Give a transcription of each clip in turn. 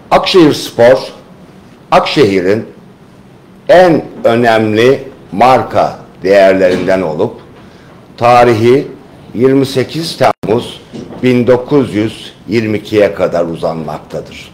Akşehirspor, Akşehir'in en önemli marka değerlerinden olup tarihi 28 Temmuz 1922'ye kadar uzanmaktadır.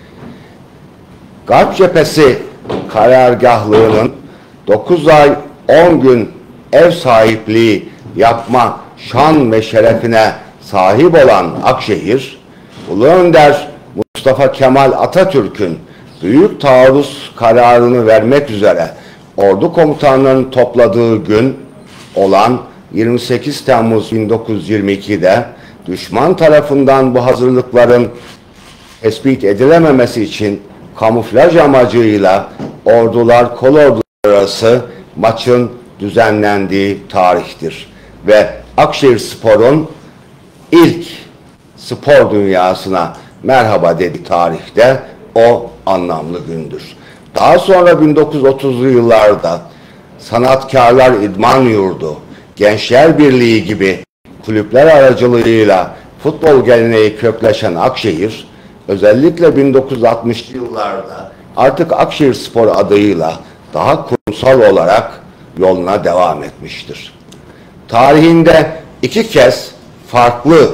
Garp Cephesi karargahlığının 9 ay 10 gün ev sahipliği yapma şan ve şerefine sahip olan Akşehir, Ulu Önder Mustafa Kemal Atatürk'ün büyük taarruz kararını vermek üzere ordu komutanlarının topladığı gün olan 28 Temmuz 1922'de düşman tarafından bu hazırlıkların tespit edilememesi için kamuflaj amacıyla ordular, kolordular arası maçın düzenlendiği tarihtir. Ve Akşehirspor'un ilk spor dünyasına merhaba dediği tarihte o anlamlı gündür. Daha sonra 1930'lu yıllarda Sanatkarlar İdman Yurdu, Gençler Birliği gibi kulüpler aracılığıyla futbol geleneği kökleşen Akşehir, özellikle 1960'lı yıllarda artık Akşehirspor adıyla daha kurumsal olarak yoluna devam etmiştir. Tarihinde 2 kez farklı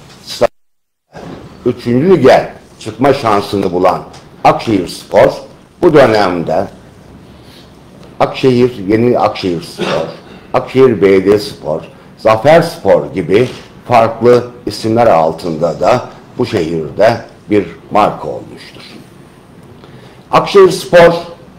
3. lige çıkma şansını bulan Akşehirspor bu dönemde Akşehir, Yeni Akşehirspor, Akşehir Belediyespor, Zaferspor gibi farklı isimler altında da bu şehirde bir marka olmuştur. Akşehirspor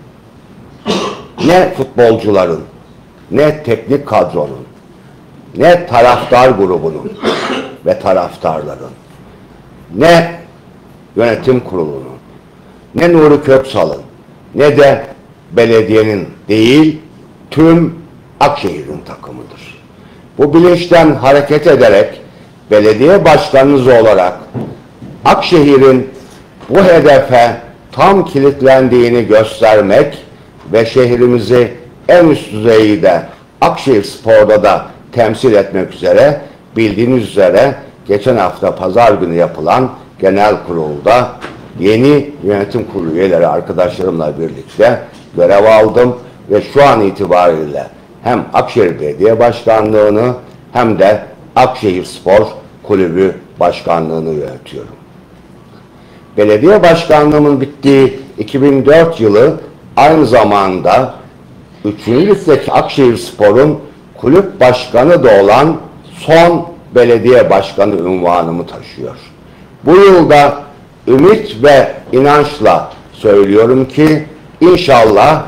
ne futbolcuların, ne teknik kadronun, ne taraftar grubunun ve taraftarların, ne yönetim kurulunun, ne Nuri Köksal'ın, ne de belediyenin değil, tüm Akşehir'in takımıdır. Bu bilinçten hareket ederek belediye başkanınız olarak Akşehir'in bu hedefe tam kilitlendiğini göstermek ve şehrimizi en üst düzeyde Akşehirspor'da da temsil etmek üzere bildiğiniz üzere geçen hafta pazar günü yapılan genel kurulda yeni yönetim kurulu üyeleri arkadaşlarımla birlikte görev aldım ve şu an itibariyle hem Akşehir Belediye Başkanlığı'nı hem de Akşehirspor Kulübü Başkanlığı'nı yönetiyorum. Belediye başkanlığımın bittiği 2004 yılı aynı zamanda 3. ligdeki Akşehirspor'un kulüp başkanı da olan son belediye başkanı unvanımı taşıyor. Bu yılda ümit ve inançla söylüyorum ki inşallah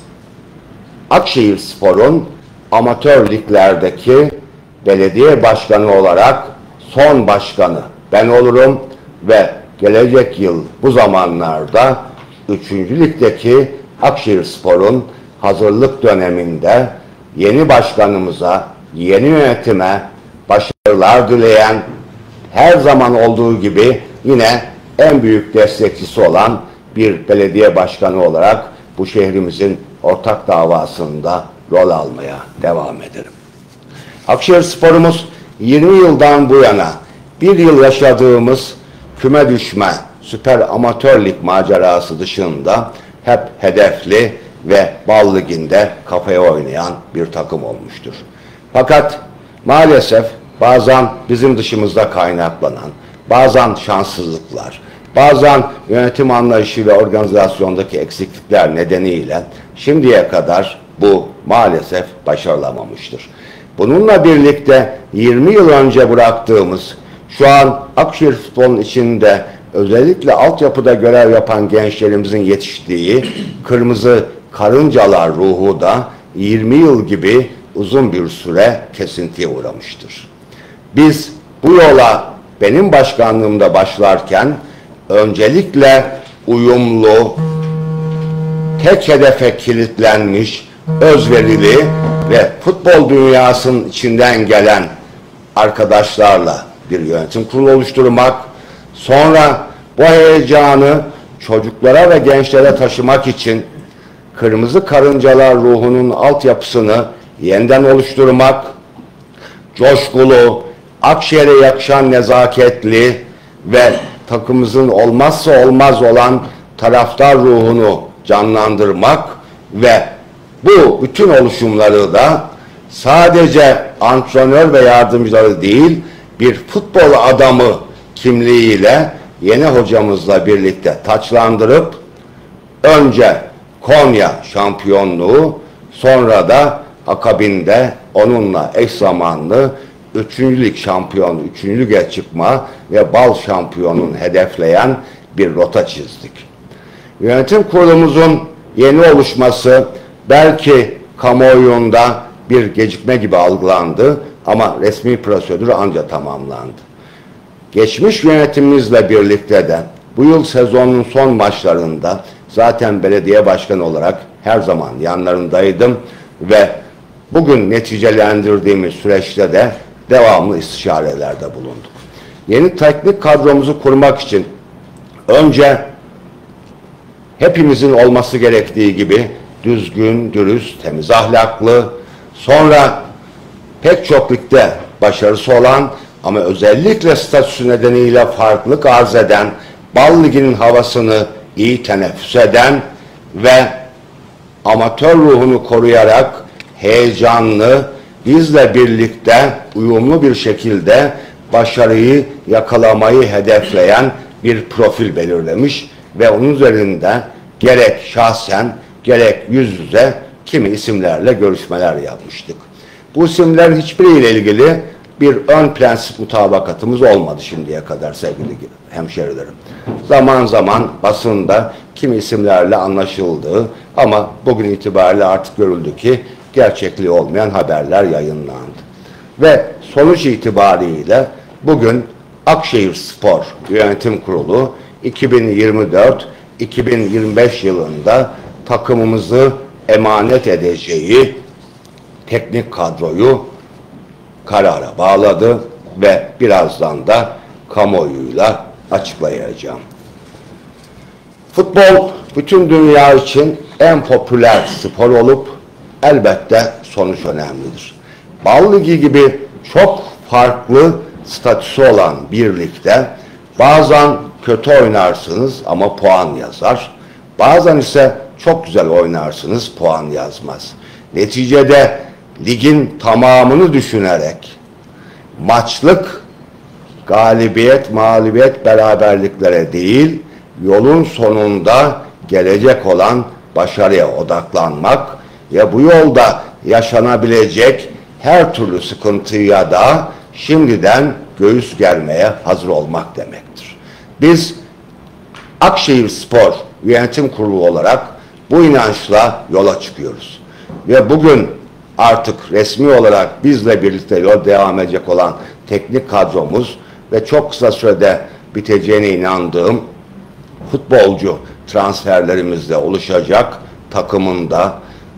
Akşehirspor'un amatör liglerdeki belediye başkanı olarak son başkanı ben olurum ve gelecek yıl bu zamanlarda 3. ligdeki Akşehirspor'un hazırlık döneminde yeni başkanımıza, yeni yönetime başarılar dileyen, her zaman olduğu gibi yine en büyük destekçisi olan bir belediye başkanı olarak bu şehrimizin ortak davasında rol almaya devam ederim. Akşehirspor'umuz 20 yıldan bu yana bir yıl yaşadığımız küme düşme, süper amatör lig macerası dışında hep hedefli ve bal liginde kafaya oynayan bir takım olmuştur. Fakat maalesef bazen bizim dışımızda kaynaklanan, bazen şanssızlıklar, bazen yönetim anlayışı ve organizasyondaki eksiklikler nedeniyle şimdiye kadar bu maalesef başarılamamıştır. Bununla birlikte 20 yıl önce bıraktığımız, şu an Akşehir futbolun içinde özellikle altyapıda görev yapan gençlerimizin yetiştiği Kırmızı Karıncalar ruhu da 20 yıl gibi uzun bir süre kesintiye uğramıştır. Biz bu yola benim başkanlığımda başlarken öncelikle uyumlu, tek hedefe kilitlenmiş, özverili ve futbol dünyasının içinden gelen arkadaşlarla bir yönetim kurulu oluşturmak, sonra bu heyecanı çocuklara ve gençlere taşımak için Kırmızı Karıncalar ruhunun altyapısını yeniden oluşturmak, coşkulu, Akşehir'e yakışan nezaketli ve takımımızın olmazsa olmaz olan taraftar ruhunu canlandırmak ve bu bütün oluşumları da sadece antrenör ve yardımcıları değil, bir futbol adamı kimliğiyle yeni hocamızla birlikte taçlandırıp önce Konya şampiyonluğu, sonra da akabinde onunla eş zamanlı 3. lig şampiyonu, 3. lige çıkma ve bal şampiyonunu hedefleyen bir rota çizdik. Yönetim kurulumuzun yeni oluşması belki kamuoyunda bir gecikme gibi algılandı ama resmi prosedür ancak tamamlandı. Geçmiş yönetimimizle birlikte de bu yıl sezonun son maçlarında zaten belediye başkanı olarak her zaman yanlarındaydım ve bugün neticelendirdiğimiz süreçte de devamlı istişarelerde bulunduk. Yeni teknik kadromuzu kurmak için önce hepimizin olması gerektiği gibi düzgün, dürüst, temiz ahlaklı, sonra pek çok ligde başarısı olan ama özellikle statüsü nedeniyle farklılık arz eden, Bal Ligi'nin havasını iyi teneffüs eden ve amatör ruhunu koruyarak heyecanlı, bizle birlikte uyumlu bir şekilde başarıyı yakalamayı hedefleyen bir profil belirlemiş ve onun üzerinde gerek şahsen gerek yüz yüze kimi isimlerle görüşmeler yapmıştık. Bu isimlerin hiçbiriyle ilgili bir ön prensip mutabakatımız olmadı şimdiye kadar sevgili hemşerilerim. Zaman zaman basında kimi isimlerle anlaşıldı ama bugün itibariyle artık görüldü ki gerçekliği olmayan haberler yayınlandı. Ve sonuç itibariyle bugün Akşehirspor Yönetim Kurulu 2024-2025 yılında takımımızı emanet edeceği teknik kadroyu karara bağladı ve birazdan da kamuoyuyla açıklayacağım. Futbol bütün dünya için en popüler spor olup elbette sonuç önemlidir. Bal Ligi gibi çok farklı statüsü olan bir ligde bazen kötü oynarsınız ama puan yazar. Bazen ise çok güzel oynarsınız, puan yazmaz. Neticede ligin tamamını düşünerek maçlık galibiyet, mağlubiyet, beraberliklere değil, yolun sonunda gelecek olan başarıya odaklanmak ve bu yolda yaşanabilecek her türlü sıkıntıya da şimdiden göğüs germeye hazır olmak demektir. Biz Akşehirspor Yönetim Kurulu olarak bu inançla yola çıkıyoruz. Ve bugün artık resmi olarak bizle birlikte yol devam edecek olan teknik kadromuz ve çok kısa sürede biteceğine inandığım futbolcu transferlerimizle oluşacak takımında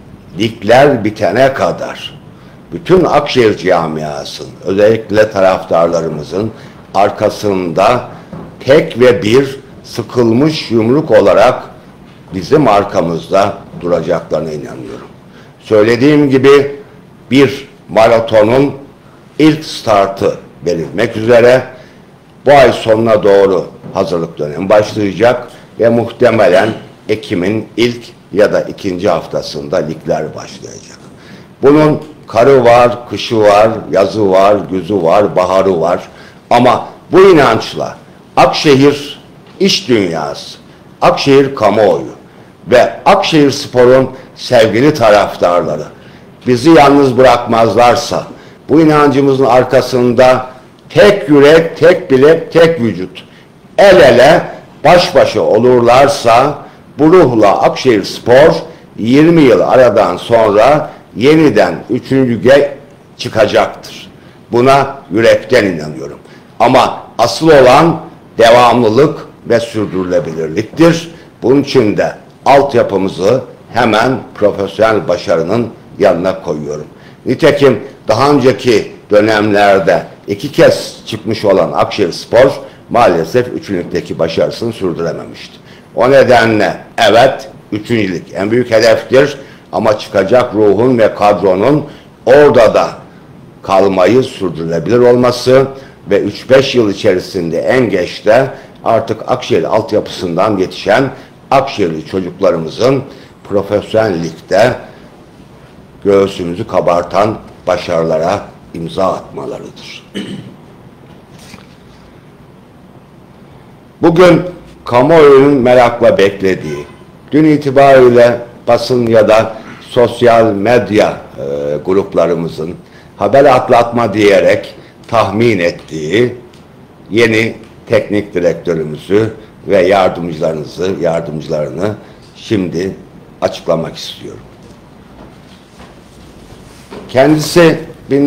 ligler bitene kadar bütün Akşehir camiasının, özellikle taraftarlarımızın arkasında tek ve bir sıkılmış yumruk olarak bizim arkamızda duracaklarına inanıyorum. Söylediğim gibi bir maratonun ilk startı verilmek üzere bu ay sonuna doğru hazırlık dönemi başlayacak ve muhtemelen Ekim'in ilk ya da ikinci haftasında ligler başlayacak. Bunun karı var, kışı var, yazı var, güzü var, baharı var. Ama bu inançla Akşehir iş dünyası, Akşehir kamuoyu ve Akşehirspor'un sevgili taraftarları bizi yalnız bırakmazlarsa, bu inancımızın arkasında tek yürek, tek bilek, tek vücut, el ele, baş başa olurlarsa bu ruhla Akşehirspor 20 yıl aradan sonra yeniden 3. lige çıkacaktır. Buna yürekten inanıyorum. Ama asıl olan devamlılık ve sürdürülebilirliktir. Bunun için de altyapımızı hemen profesyonel başarının yanına koyuyorum. Nitekim daha önceki dönemlerde 2 kez çıkmış olan Akşehirspor maalesef 3. ligdeki başarısını sürdürememişti. O nedenle evet 3. lig en büyük hedeftir ama çıkacak ruhun ve kadronun orada da kalmayı sürdürülebilir olması ve 3-5 yıl içerisinde en geç de artık Akşehir altyapısından yetişen Akşehirli çocuklarımızın profesyonel ligde göğsümüzü kabartan başarılara imza atmalarıdır. Bugün kamuoyunun merakla beklediği, dün itibariyle basın ya da sosyal medya gruplarımızın haber atlatma diyerek tahmin ettiği yeni teknik direktörümüzü ve yardımcılarını şimdi açıklamak istiyorum. Kendisi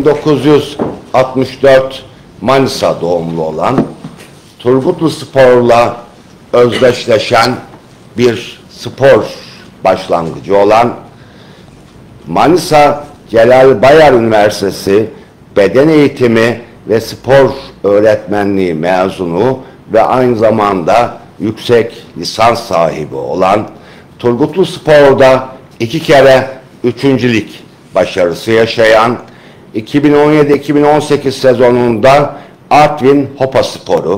1964 Manisa doğumlu olan, Turgutlu Spor'la özdeşleşen bir spor başlangıcı olan, Manisa Celal Bayar Üniversitesi Beden Eğitimi ve Spor Öğretmenliği mezunu ve aynı zamanda yüksek lisans sahibi olan, Turgutlu Spor'da 2 kere üçüncülük başarısı yaşayan, 2017-2018 sezonunda Artvin Hopaspor'u,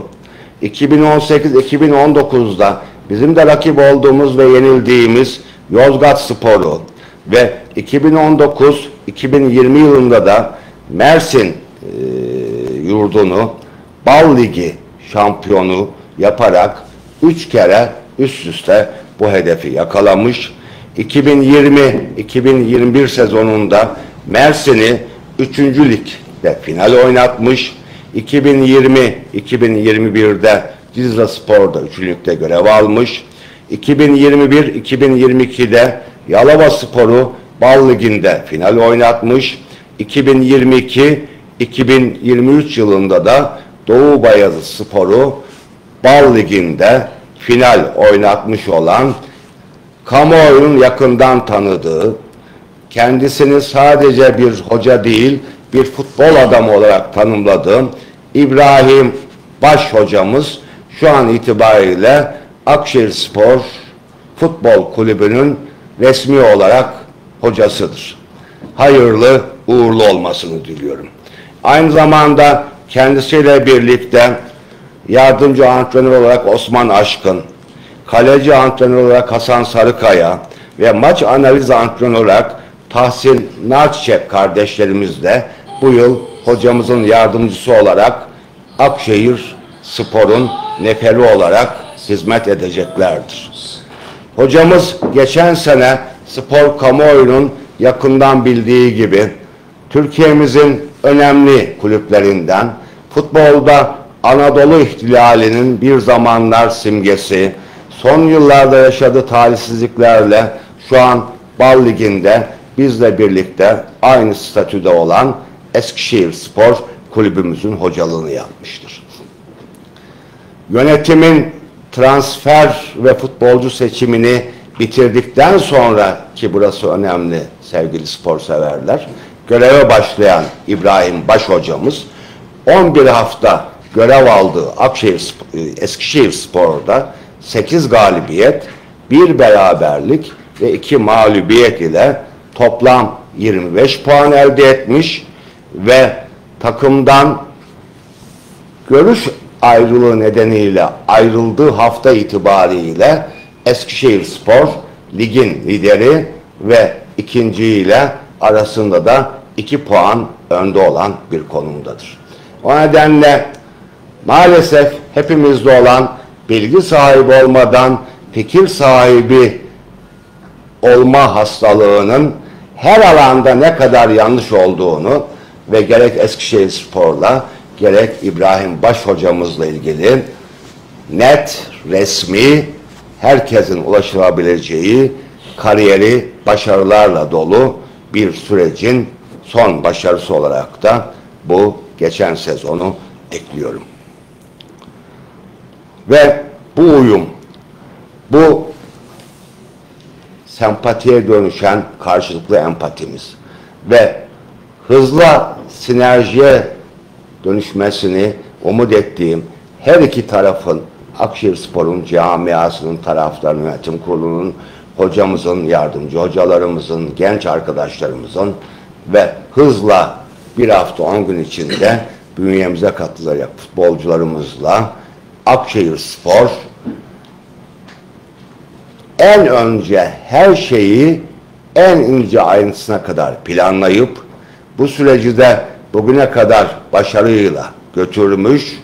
2018-2019'da bizim de rakip olduğumuz ve yenildiğimiz Yozgatspor'u ve 2019-2020 yılında da Mersin yurdunu Bal Ligi şampiyonu yaparak 3 kere üst üste bu hedefi yakalamış. 2020-2021 sezonunda Mersin'i 3. ligde final oynatmış. 2020-2021'de Cizre Spor'da 3. ligde görev almış. 2021-2022'de Yalova Spor'u Bal Ligi'nde final oynatmış. 2022-2023 yılında da Doğu Bayazı Spor'u Bal Ligi'nde final oynatmış olan, kamuoyunun yakından tanıdığı, kendisini sadece bir hoca değil, bir futbol adamı olarak tanımladığım İbrahim Baş hocamız şu an itibariyle Akşehirspor Futbol Kulübü'nün resmi olarak hocasıdır. Hayırlı uğurlu olmasını diliyorum. Aynı zamanda kendisiyle birlikte yardımcı antrenör olarak Osman Aşkın, kaleci antrenör olarak Hasan Sarıkaya ve maç analiz antrenör olarak Tahsin Narçiçek kardeşlerimiz de bu yıl hocamızın yardımcısı olarak Akşehir Spor'un neferi olarak hizmet edeceklerdir. Hocamız geçen sene spor kamuoyunun yakından bildiği gibi Türkiye'mizin önemli kulüplerinden, futbolda Anadolu ihtilalinin bir zamanlar simgesi, son yıllarda yaşadığı talihsizliklerle şu an Bal Ligi'nde bizle birlikte aynı statüde olan Eskişehirspor Kulübümüzün hocalığını yapmıştır. Yönetimin transfer ve futbolcu seçimini bitirdikten sonra, ki burası önemli sevgili spor severler, göreve başlayan İbrahim Baş hocamız 11 hafta görev aldığı Eskişehirspor'da 8 galibiyet, 1 beraberlik ve 2 mağlubiyet ile toplam 25 puan elde etmiş ve takımdan görüş ayrılığı nedeniyle ayrıldığı hafta itibariyle Eskişehirspor ligin lideri ve ikinciyle arasında da 2 puan önde olan bir konumdadır. O nedenle maalesef hepimizde olan bilgi sahibi olmadan fikir sahibi olma hastalığının her alanda ne kadar yanlış olduğunu ve gerek Eskişehirspor'la gerek İbrahim Baş hocamızla ilgili net, resmi, herkesin ulaşılabileceği, kariyeri başarılarla dolu bir sürecin son başarısı olarak da bu geçen sezonu ekliyorum. Ve bu uyum, bu sempatiye dönüşen karşılıklı empatimiz ve hızla sinerjiye dönüşmesini umut ettiğim her iki tarafın, Akşehirspor'un camiasının, taraftarın, yönetim kurulunun, hocamızın, yardımcı hocalarımızın, genç arkadaşlarımızın ve hızla bir hafta 10 gün içinde bünyemize katılacak futbolcularımızla Akşehirspor en önce her şeyi en ince ayrıntısına kadar planlayıp bu süreci de bugüne kadar başarıyla götürmüş.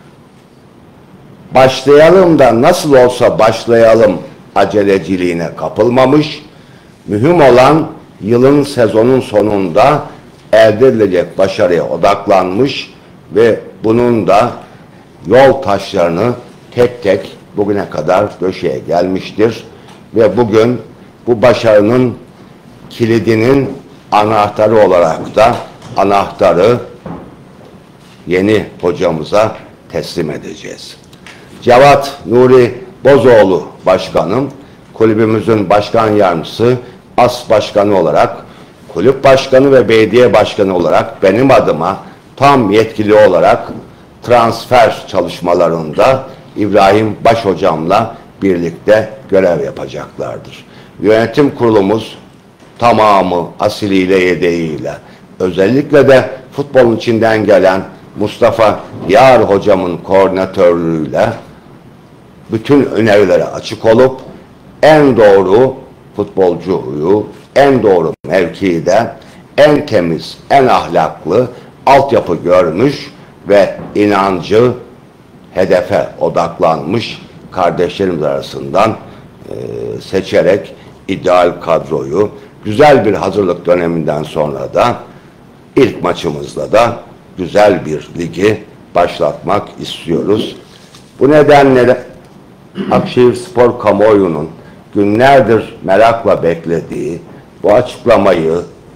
Başlayalım da nasıl olsa başlayalım aceleciliğine kapılmamış. Mühim olan yılın, sezonun sonunda elde edilecek başarıya odaklanmış ve bunun da yol taşlarını tek tek bugüne kadar döşeye gelmiştir. Ve bugün bu başarının kilidinin anahtarı olarak da anahtarı yeni hocamıza teslim edeceğiz. Cevat Nuri Bozoğlu Başkanım, kulübümüzün başkan yardımcısı, as başkanı olarak, kulüp başkanı ve belediye başkanı olarak benim adıma tam yetkili olarak transfer çalışmalarında İbrahim Baş hocamla birlikte görev yapacaklardır. Yönetim kurulumuz tamamı asiliyle yedeğiyle, özellikle de futbolun içinden gelen Mustafa Yar hocamın koordinatörlüğüyle bütün önerilere açık olup en doğru futbolcuyu en doğru mevkide en temiz, en ahlaklı altyapı görmüş ve inancı hedefe odaklanmış kardeşlerimiz arasından seçerek ideal kadroyu güzel bir hazırlık döneminden sonra da ilk maçımızda da güzel bir ligi başlatmak istiyoruz. Bu nedenle Akşehirspor kamuoyunun günlerdir merakla beklediği bu açıklamayı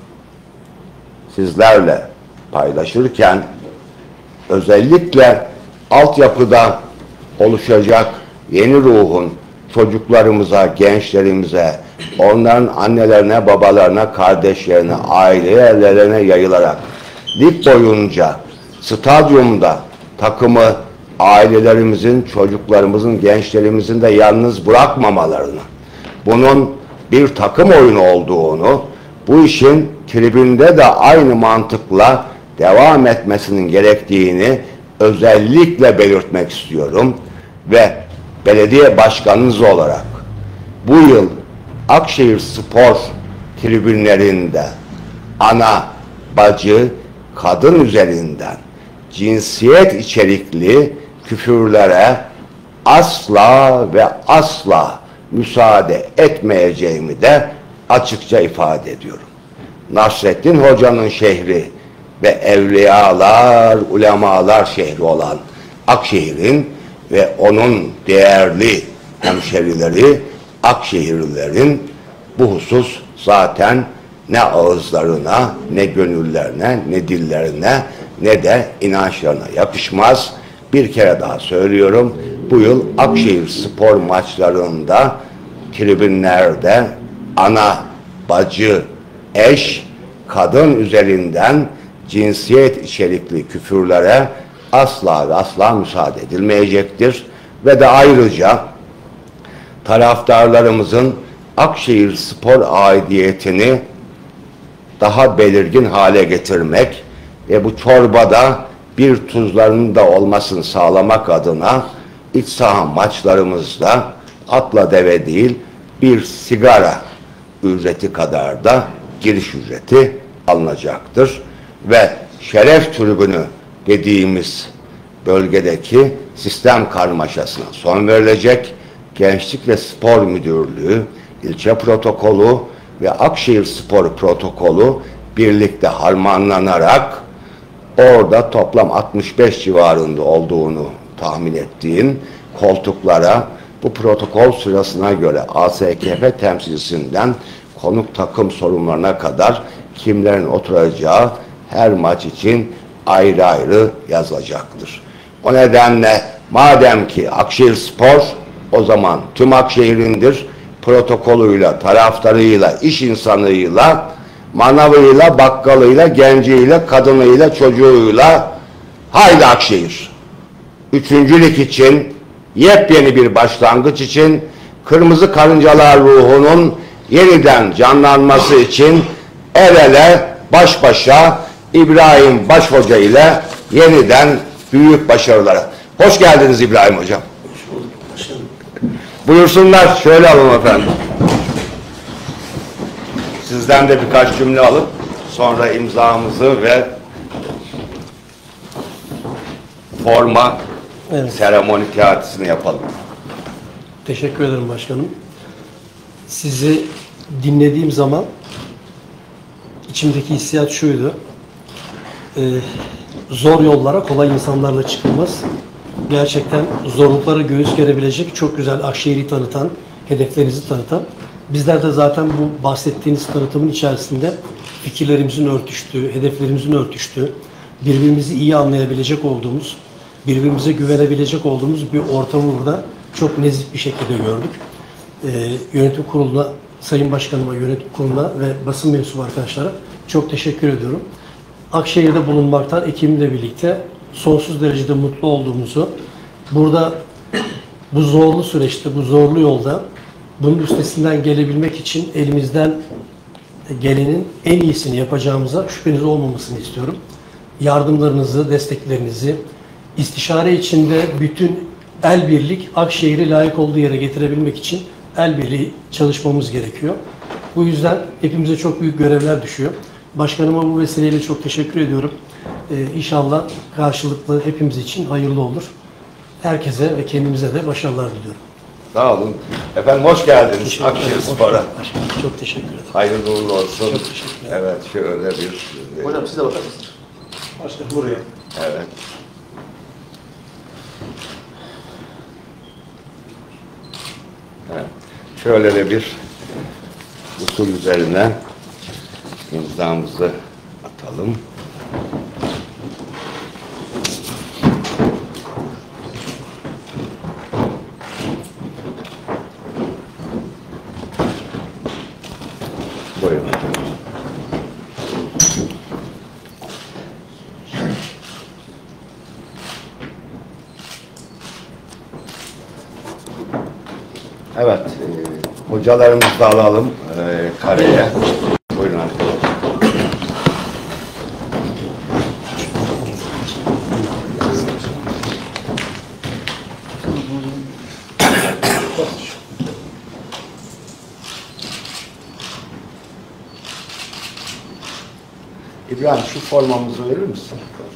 sizlerle paylaşırken özellikle altyapıda oluşacak yeni ruhun çocuklarımıza, gençlerimize, onların annelerine, babalarına, kardeşlerine, ailelerine yayılarak lig boyunca stadyumda takımı ailelerimizin, çocuklarımızın, gençlerimizin de yalnız bırakmamalarını, bunun bir takım oyunu olduğunu, bu işin tribünde de aynı mantıkla devam etmesinin gerektiğini özellikle belirtmek istiyorum ve belediye başkanınız olarak bu yıl Akşehirspor tribünlerinde ana, bacı, kadın üzerinden cinsiyet içerikli küfürlere asla ve asla müsaade etmeyeceğimi de açıkça ifade ediyorum. Nasrettin Hoca'nın şehri ve evliyalar, ulemalar şehri olan Akşehir'in ve onun değerli hemşerileri Akşehirlilerin bu husus zaten ne ağızlarına, ne gönüllerine, ne dillerine, ne de inançlarına yakışmaz. Bir kere daha söylüyorum, bu yıl Akşehirspor maçlarında tribünlerde ana, bacı, eş, kadın üzerinden cinsiyet içerikli küfürlere asla ve asla müsaade edilmeyecektir. Ve de ayrıca taraftarlarımızın Akşehirspor aidiyetini daha belirgin hale getirmek ve bu çorbada bir tuzlarının da olmasını sağlamak adına iç saha maçlarımızda atla deve değil bir sigara ücreti kadar da giriş ücreti alınacaktır. Ve şeref tribünü dediğimiz bölgedeki sistem karmaşasına son verilecek. Gençlik ve Spor Müdürlüğü, ilçe protokolü ve Akşehirspor protokolü birlikte harmanlanarak orada toplam 65 civarında olduğunu tahmin ettiğim koltuklara bu protokol sırasına göre ASKF temsilcisinden konuk takım sorunlarına kadar kimlerin oturacağı her maç için ayrı ayrı yazılacaktır. O nedenle madem ki Akşehirspor o zaman tüm Akşehir'indir, protokolüyle, taraftarıyla, iş insanıyla, manavıyla, bakkalıyla, genciyle, kadınıyla, çocuğuyla haydi Akşehir. Üçüncülük için, yepyeni bir başlangıç için, Kırmızı Karıncalar ruhunun yeniden canlanması için el ele, baş başa İbrahim Baş Hoca ile yeniden büyük başarılara. Hoş geldiniz İbrahim Hocam. Buyursunlar, şöyle alın efendim. Sizden de birkaç cümle alıp sonra imzamızı ve forma seremoni kağıtını yapalım. Teşekkür ederim başkanım. Sizi dinlediğim zaman içimdeki hissiyat şuydu. Zor yollara kolay insanlarla çıkılmaz. Gerçekten zorluklara göğüs gerebilecek çok güzel Akşehir'i tanıtan, hedeflerinizi tanıtan. Bizler de zaten bu bahsettiğiniz tanıtımın içerisinde fikirlerimizin örtüştüğü, hedeflerimizin örtüştüğü, birbirimizi iyi anlayabilecek olduğumuz, birbirimize güvenebilecek olduğumuz bir ortamı burada çok nezih bir şekilde gördük. Yönetim kuruluna, Sayın Başkanıma, yönetim kuruluna ve basın mensubu arkadaşlara çok teşekkür ediyorum. Akşehir'de bulunmaktan ekibimle birlikte sonsuz derecede mutlu olduğumuzu, burada bu zorlu süreçte, bu zorlu yolda bunun üstesinden gelebilmek için elimizden gelenin en iyisini yapacağımıza şüpheniz olmamasını istiyorum. Yardımlarınızı, desteklerinizi, istişare içinde bütün el birlik Akşehir'i layık olduğu yere getirebilmek için el birliği çalışmamız gerekiyor. Bu yüzden hepimize çok büyük görevler düşüyor. Başkanıma bu vesileyle çok teşekkür ediyorum. İnşallah karşılıklı hepimiz için hayırlı olur. Herkese ve kendimize de başarılar diliyorum. Sağ olun. Efendim hoş geldiniz Akşehir Spor'a. Çok teşekkür ederim. Hayırlı uğurlu olsun. Çok teşekkür ederim. Evet, şöyle bir... Hocam siz de bakar mısınız? Başkanım buraya. Evet. Evet. Şöyle de bir usul üzerine imzamızı atalım. Buyurun hocam. Evet, hocalarımızı da alalım kareye. Buyurun arkadaşlar. İbrahim şu formamızı verir misin?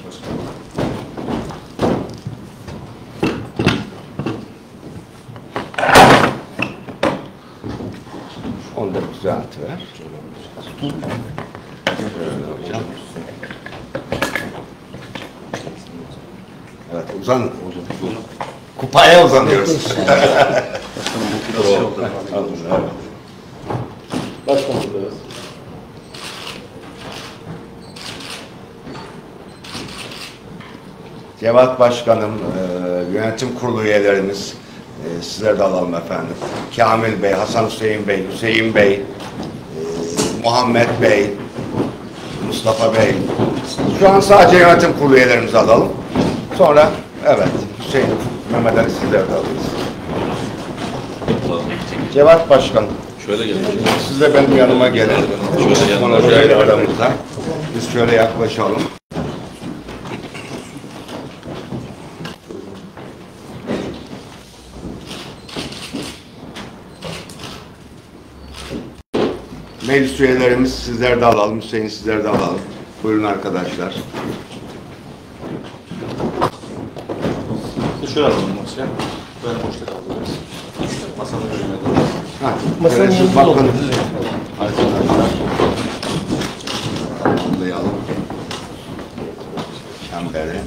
19 artı ver. Hocam. Evet, uzanın. Kupaya uzanıyoruz. Başkanım biraz. Cevat Başkanım, yönetim kurulu üyelerimiz, sizler de alalım efendim. Kamil Bey, Hasan Hüseyin Bey, Hüseyin Bey, Muhammed Bey, Mustafa Bey. Şu an sadece yönetim kurulu üyelerimizi alalım. Sonra, evet, Hüseyin, Mehmet Ali sizler de alırız. Cevat Başkanım. Şöyle gelin. Siz de benim yanıma gelin. Şöyle yanıma Hocayla aramızda. Biz şöyle yaklaşalım. Meclis üyelerimiz sizler de alalım. Hüseyin sizler de alalım. Buyurun arkadaşlar. Şöyle alalım masaya. Böyle boşta kaldırırız. Masanın önüne doğru. Masanın siz yanında bakın. olur. Arkadaşlar. Tamamlayalım. Çemberi.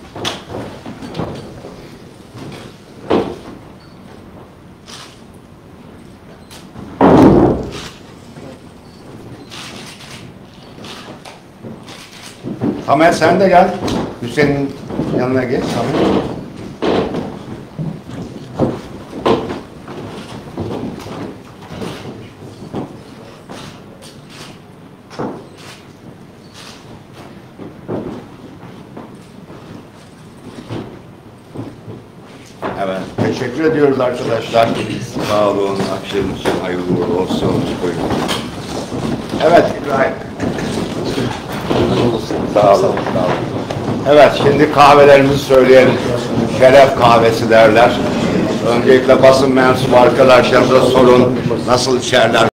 Tamer sen de gel. Hüseyin'in yanına geç. Tamer. Evet. Teşekkür ediyoruz arkadaşlar. Sağ olun. Akşam için hayırlı uğurlu olsun. Buyurun. Evet İbrahim. Sağ olun. Sağ olun. Evet, şimdi kahvelerimizi söyleyelim. şeref kahvesi derler. Öncelikle basın mensubu arkadaşlarımıza sorun, nasıl içerler?